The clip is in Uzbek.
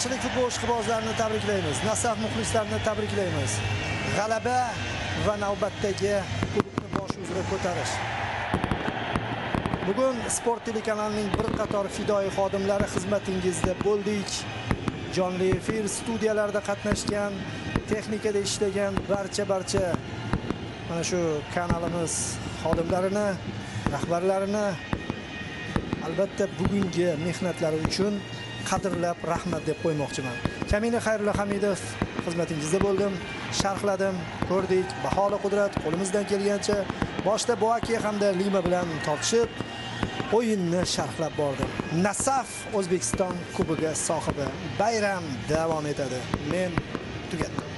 Yaxshilik futbol ishqibozlarini tabriklaymiz. Nasaf muxlislarini tabriklaymiz. G'alaba va navbatdagi klubni bosh uzra ko'tarish. Bugun Sport telekanalining bir qator fidoi xodimlari xizmatingizda bo'ldik. Jonli efir studiyalarida qatnashgan, texnikada ishlagan barcha mana shu kanalimiz xodimlarini, rahbarlarini albatta bugungi mehnatlari uchun qadrlab rahmat deb qo'ymoqchiman. Kamina Xayrullo Hamidov xizmatingizda bo'ldim, sharhladim, ko'rdik. Baholi Qudrat qo'limizdan kelgancha boshda Boaki hamda Lima bilan tortishib o'yinni sharhlab bordim. Nasaf O'zbekiston Kubogi sohibi. Bayram davom etadi. Men tugatdim.